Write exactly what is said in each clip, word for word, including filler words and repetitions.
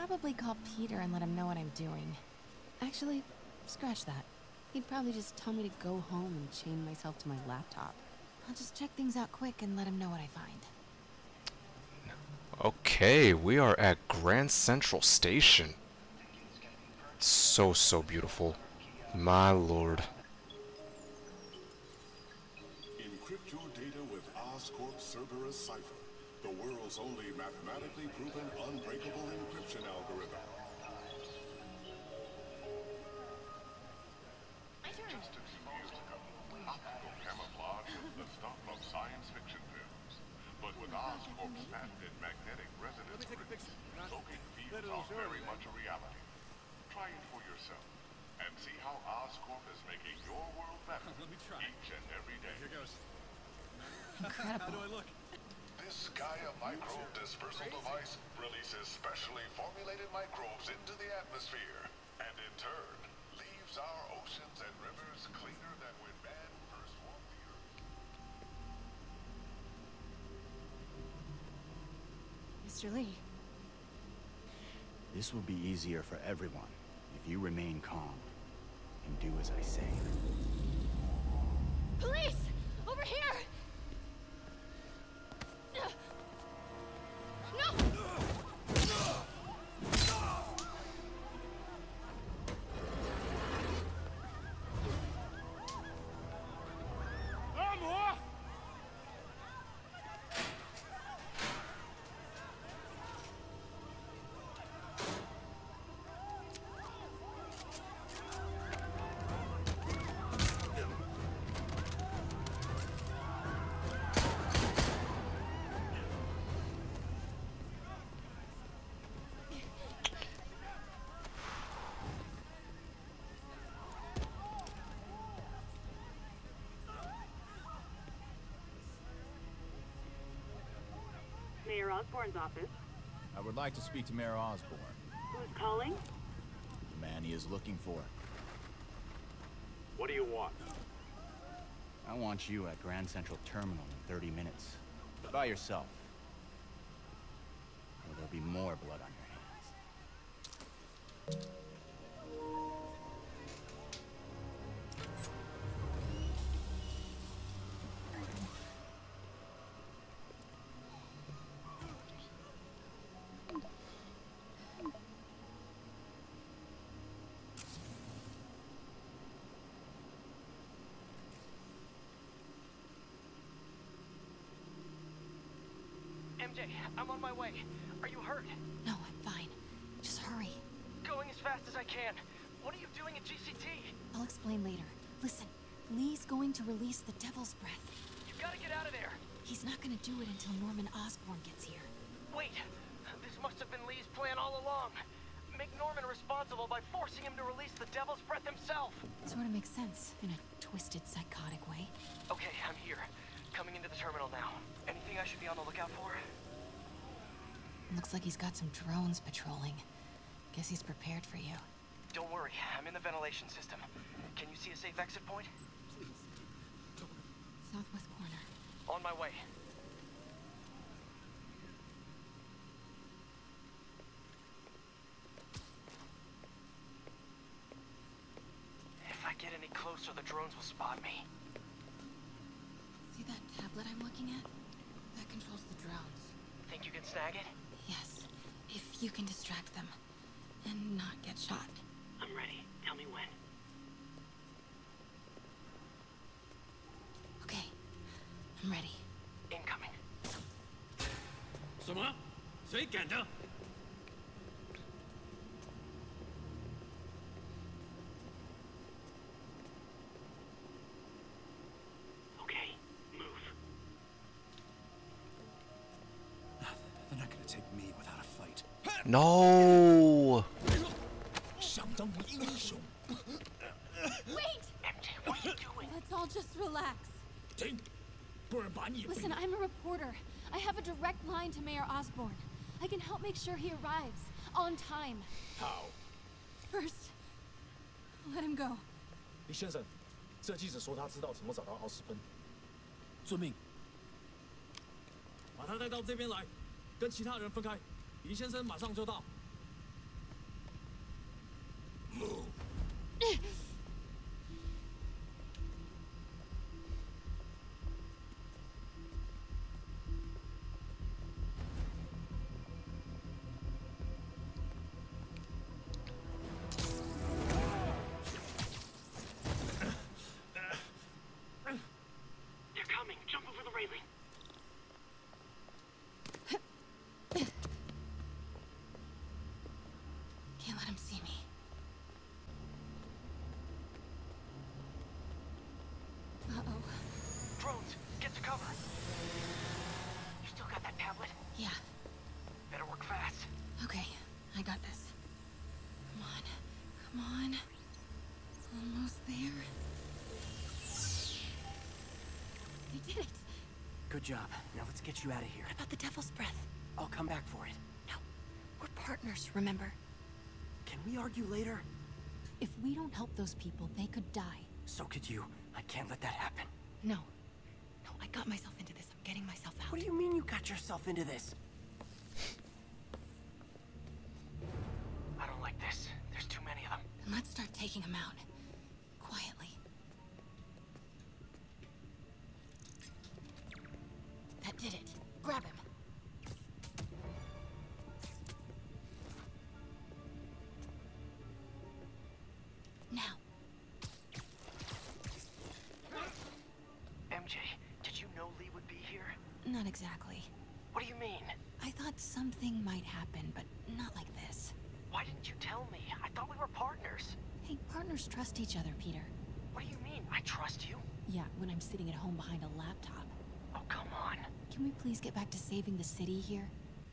probably call Peter and let him know what I'm doing. Actually, scratch that. He'd probably just tell me to go home and chain myself to my laptop. I'll just check things out quick and let him know what I find. Okay, we are at Grand Central Station. So, so beautiful. My lord. Encrypt your data with Oscorp Cerberus Cipher, the world's only mathematically proven unbreakable encryption algorithm. Just a few years ago, optical camouflage was the stuff of science fiction films. But with Oscorp's patented magnetic resonance grids, token fields are very much a reality. Try it for yourself, and see how Oscorp is making your world better each and every day. Here goes. Incredible. How do I look? This Gaia microbe dispersal device releases specially formulated microbes into the atmosphere, and in turn, leaves our oceans and rivers cleaner than when man first walked the earth. Mister Lee. This will be easier for everyone if you remain calm and do as I say. Police! Over here! No! Mayor Osborne's office. I would like to speak to Mayor Osborne. Who's calling? The man he is looking for. What do you want? I want you at Grand Central Terminal in thirty minutes. By yourself. Or there'll be more blood on your hands. M J, I'm on my way. Are you hurt? No, I'm fine. Just hurry. Going as fast as I can. What are you doing at G C T? I'll explain later. Listen, Lee's going to release the Devil's Breath. You gotta get out of there. He's not gonna do it until Norman Osborn gets here. Wait, this must have been Lee's plan all along. Make Norman responsible by forcing him to release the Devil's Breath himself. Sort of makes sense, in a twisted, psychotic way. Okay, I'm here. Coming into the terminal now. Anything I should be on the lookout for? Looks like he's got some drones patrolling. Guess he's prepared for you. Don't worry, I'm in the ventilation system. Can you see a safe exit point? Southwest corner. On my way. If I get any closer, the drones will spot me. See that tablet I'm looking at? That controls the drones. Think you can snag it? Yes, if you can distract them and not get shot. I'm ready. Tell me when. Okay, I'm ready. Incoming. 什么？谁敢的？ Okay, move. They're not gonna take me without a fight. No! 想当英雄。 Wait! M J, what are you doing? Let's all just relax. 停，不然把你。 Listen, I'm a reporter. I have a direct line to Mayor Osborn. I can help make sure he arrives on time. How? First, let him go. 李先生，这记者说他知道怎么找到奥斯喷。遵命。把他带到这边来，跟其他人分开。李先生马上就到。 They're coming. Jump over the railing. Can't let him see me. Uh-oh. Drones, get to cover. You still got that tablet? Yeah. Better work fast. Okay, I got this. Come on. Come on. Almost there. I did it. Good job. Now let's get you out of here. What about the Devil's Breath? I'll come back for it. No. We're partners, remember? Can we argue later? If we don't help those people, they could die. So could you. I can't let that happen. No. No, I got myself into this. I'm getting myself out. What do you mean you got yourself into this? I don't like this. There's too many of them. Then let's start taking them out. Quietly. That did it. Grab him. Now. M J, did you know Lee would be here? Not exactly. What do you mean? I thought something might happen, but not like this. Why didn't you tell me? I thought we were partners. Hey, partners trust each other, Peter. What do you mean? I trust you? Yeah, when I'm sitting at home behind a laptop. Oh, come on. Can we please get back to saving the city here?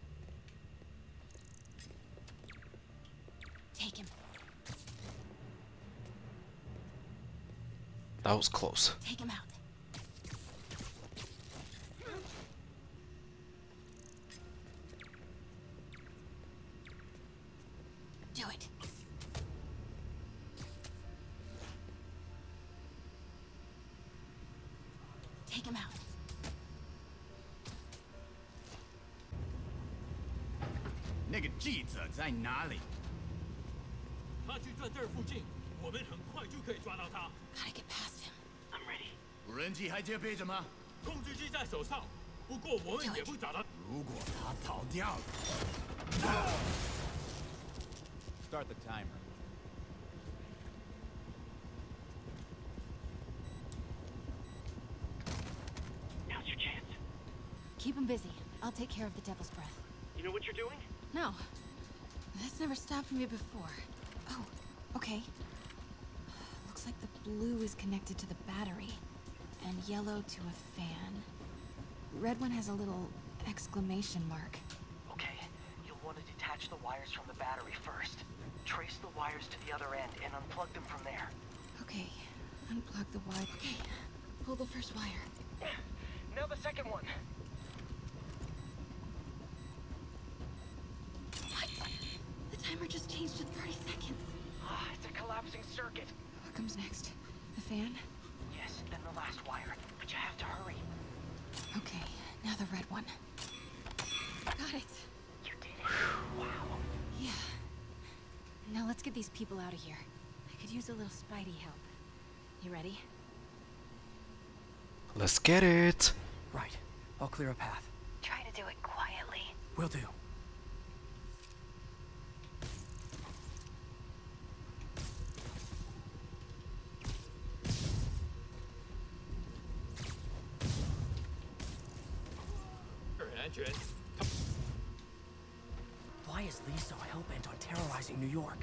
Take him. That was close. Take him out. Do it. Take him out. 那个记者在哪里？ 他就在这儿附近，我们很快就可以抓到他。 Gotta get past him. I'm ready. 无人机还接备着吗？ 控制机在手上，不过我们也不找到。 如果他逃掉了 ，Start the timer. Now's your chance. Keep him busy. I'll take care of the Devil's Breath. You know what you're doing? No. That's never stopped me before. Oh, okay. Looks like the blue is connected to the battery, and yellow to a fan. Red one has a little exclamation mark. Okay, you'll want to detach the wires from the battery first. Trace the wires to the other end and unplug them from there. Okay, unplug the wire. Okay, pull the first wire. Now the second one. What? The timer just changed to thirty seconds. Ah, it's a collapsing circuit. What comes next? The fan? Yes, then the last wire. But you have to hurry. Okay, now the red one. Got it. You did it. Wow. Yeah. Now let's get these people out of here. I could use a little Spidey help. You ready? Let's get it. Right. I'll clear a path. Try to do it quietly. Will do. Why is Lee so hell-bent on terrorizing New York?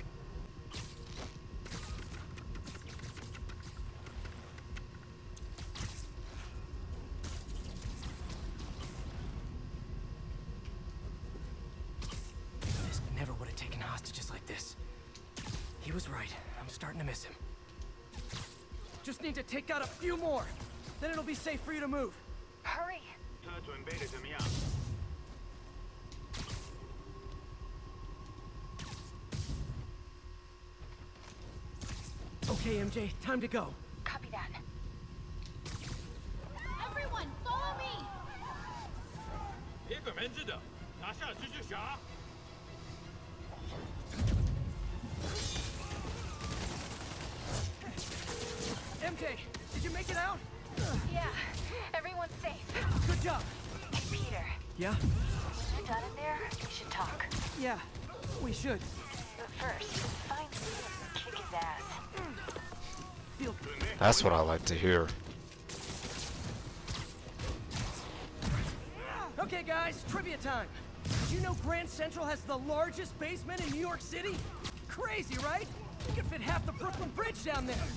Fisk never would have taken hostages like this. He was right. I'm starting to miss him. Just need to take out a few more. Then it'll be safe for you to move. Hurry! 他准备的怎么样？ Okay, M J, time to go. Copy that. Everyone, follow me! 别个门子的，拿下蜘蛛侠！ make it out? Yeah, everyone's safe. Good job. Peter, Yeah? when you're done in there, we should talk. Yeah, we should. But first, find Steve and kick his ass. Feel That's what I like to hear. Okay, guys, trivia time. Did you know Grand Central has the largest basement in New York City? Crazy, right? You can fit half the Brooklyn Bridge down there.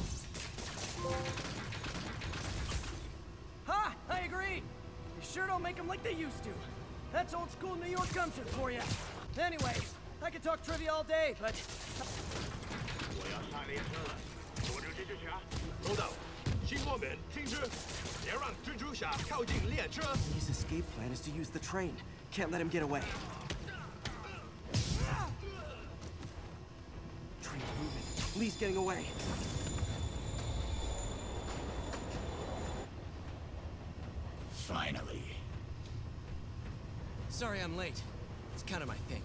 Ha! I agree. They sure don't make them like they used to. That's old school New York gumption for you. Anyway, I could talk trivia all day, but... 我要上列车了，捉住蜘蛛侠！收到，请我们停止，别让蜘蛛侠靠近列车。 His escape plan is to use the train. Can't let him get away. Train moving. Lee's getting away. Finally. Sorry I'm late. It's kind of my thing.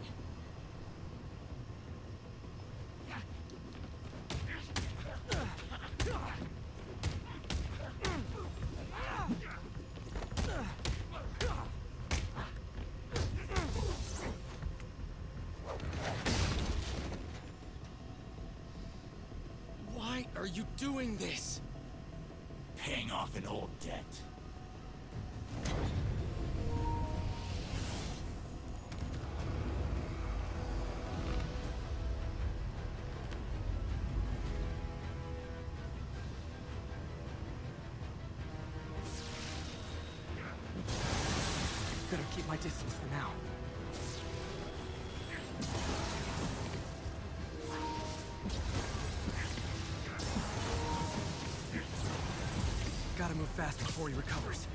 Why are you doing this? Paying off an old debt. Better keep my distance for now. Gotta move fast before he recovers.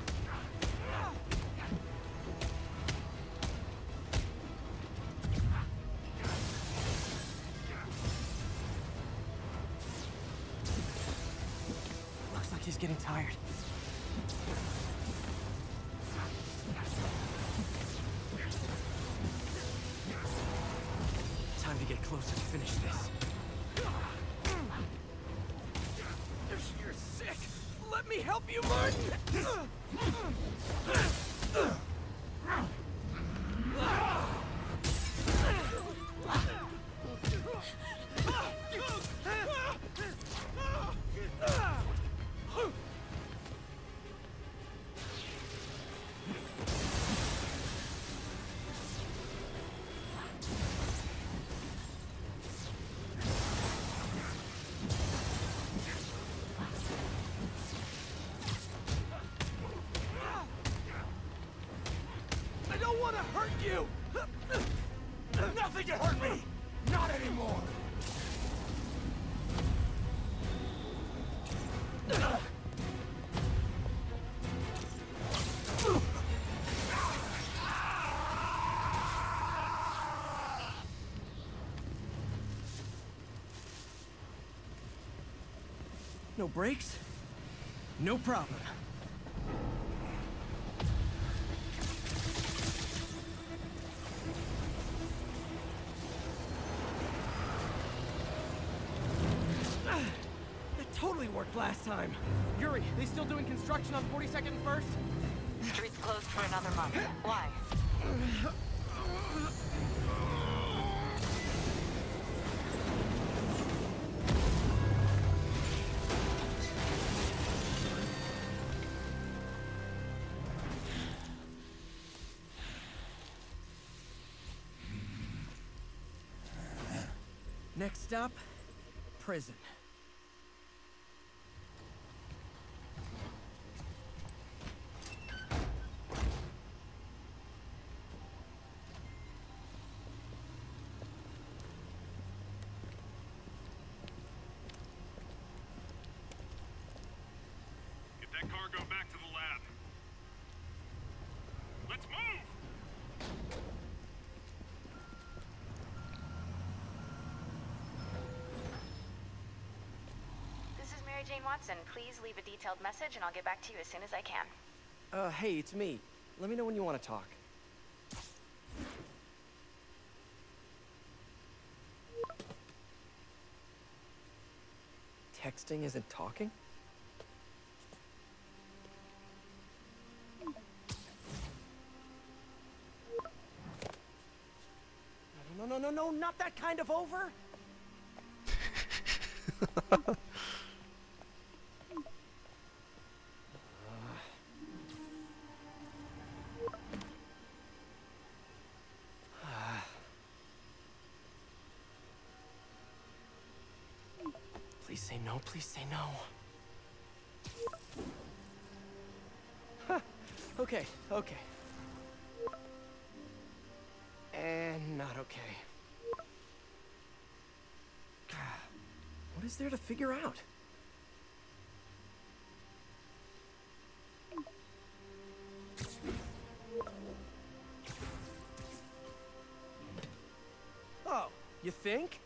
Looks like he's getting tired. Time to get closer to finish this. You're sick! Let me help you, Martin! I don't want to hurt you! Nothing can hurt me! Not anymore! No brakes? No problem. That totally worked last time. Yuri, they still doing construction on forty-second and First? Street's closed for another month. Why? Next stop, prison. Get that cargo back to the lab. Let's move! This is Mary Jane Watson. Please leave a detailed message and I'll get back to you as soon as I can. Uh, hey, it's me. Let me know when you want to talk. Texting isn't talking? no, no, not that kind of over. Please say no, please say no. Huh. Okay, okay. And not okay. What is there to figure out? Oh, you think?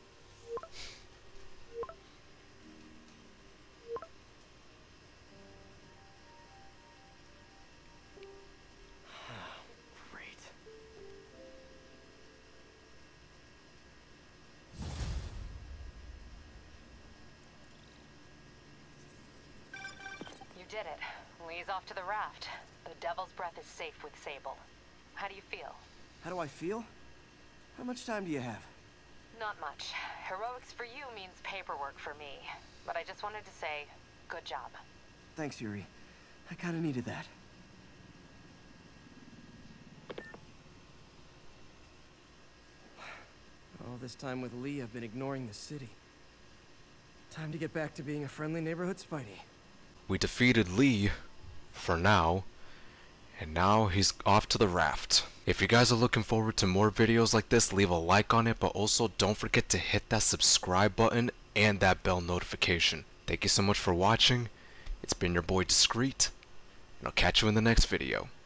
Did it. Lee's off to the raft. The Devil's Breath is safe with Sable. How do you feel? How do I feel? How much time do you have? Not much. Heroics for you means paperwork for me. But I just wanted to say, good job. Thanks, Yuri. I kinda needed that. All this time with Lee, I've been ignoring the city. Time to get back to being a friendly neighborhood Spidey. We defeated Lee, for now, and now he's off to the raft. If you guys are looking forward to more videos like this, leave a like on it, but also don't forget to hit that subscribe button and that bell notification. Thank you so much for watching. It's been your boy Discreet, and I'll catch you in the next video.